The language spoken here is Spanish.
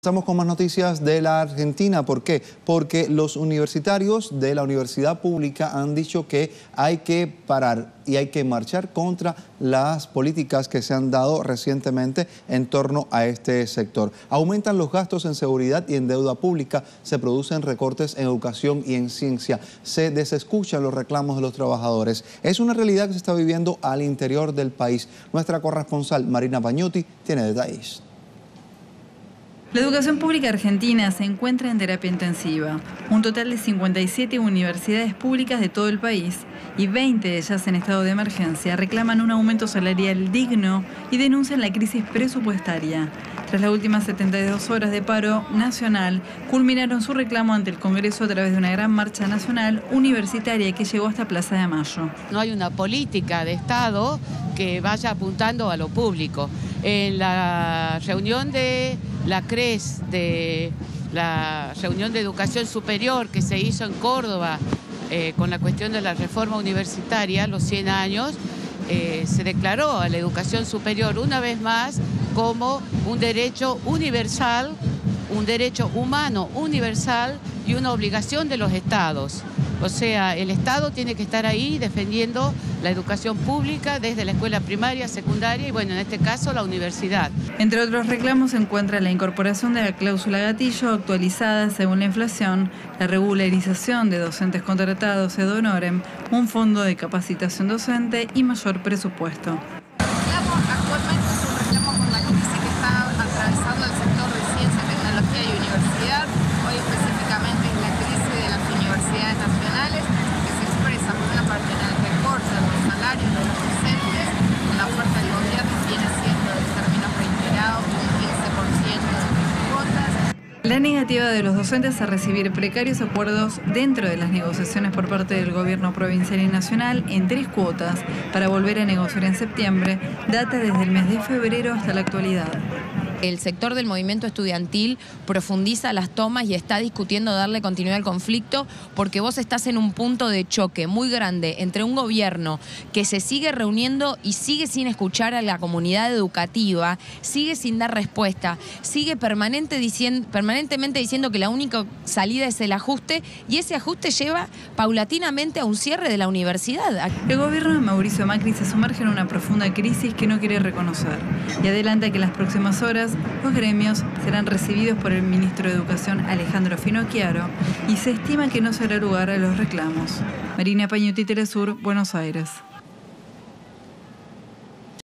Estamos con más noticias de la Argentina. ¿Por qué? Porque los universitarios de la universidad pública han dicho que hay que parar y hay que marchar contra las políticas que se han dado recientemente en torno a este sector. Aumentan los gastos en seguridad y en deuda pública, se producen recortes en educación y en ciencia, se desescuchan los reclamos de los trabajadores. Es una realidad que se está viviendo al interior del país. Nuestra corresponsal Marina Pagnotti tiene detalles. La educación pública argentina se encuentra en terapia intensiva. Un total de 57 universidades públicas de todo el país y 20 de ellas en estado de emergencia reclaman un aumento salarial digno y denuncian la crisis presupuestaria. Tras las últimas 72 horas de paro nacional, culminaron su reclamo ante el Congreso a través de una gran marcha nacional universitaria que llegó hasta Plaza de Mayo. No hay una política de Estado que vaya apuntando a lo público. En la reunión de la CRES, de la reunión de educación superior que se hizo en Córdoba con la cuestión de la reforma universitaria, los 100 años, se declaró a la educación superior una vez más como un derecho universal, un derecho humano universal y una obligación de los estados. O sea, el Estado tiene que estar ahí defendiendo la educación pública desde la escuela primaria, secundaria y, bueno, en este caso, la universidad. Entre otros reclamos se encuentra la incorporación de la cláusula gatillo actualizada según la inflación, la regularización de docentes contratados ad honorem, un fondo de capacitación docente y mayor presupuesto. Actualmente es un reclamo por la crisis que está atravesando el sector de ciencia, tecnología y universidad. Hoy específicamente es la crisis de las universidades nacionales, que se expresa por una parte en el recorte de los salarios de los docentes. La oferta del gobierno viene siendo en términos reiterados un 15% de cuotas. La negativa de los docentes a recibir precarios acuerdos dentro de las negociaciones por parte del gobierno provincial y nacional en 3 cuotas para volver a negociar en septiembre data desde el mes de febrero hasta la actualidad. El sector del movimiento estudiantil profundiza las tomas y está discutiendo darle continuidad al conflicto porque vos estás en un punto de choque muy grande entre un gobierno que se sigue reuniendo y sigue sin escuchar a la comunidad educativa, sigue sin dar respuesta, sigue permanentemente diciendo que la única salida es el ajuste y ese ajuste lleva paulatinamente a un cierre de la universidad. El gobierno de Mauricio Macri se sumerge en una profunda crisis que no quiere reconocer y adelanta que en las próximas horas los gremios serán recibidos por el ministro de Educación Alejandro Finocchiaro y se estima que no se dará lugar a los reclamos. Marina Pagnotti, Telesur, Buenos Aires.